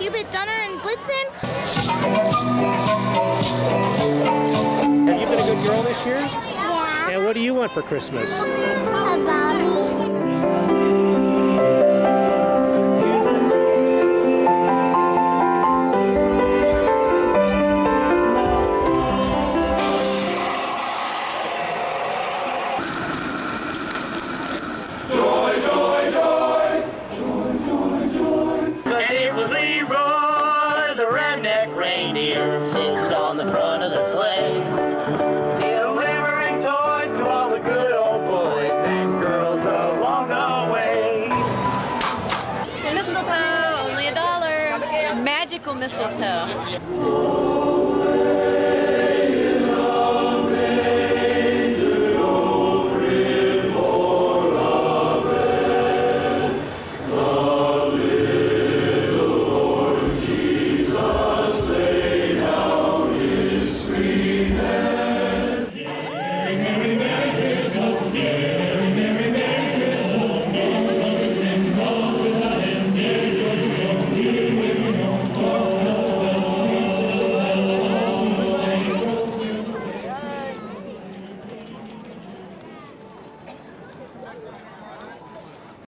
Cupid, Donner, and Blitzen. Have you been a good girl this year? Yeah. And what do you want for Christmas? A Bobby. Sitting on the front of the sleigh, delivering toys to all the good old boys and girls along the way. Mistletoe, only $1. Magical mistletoe.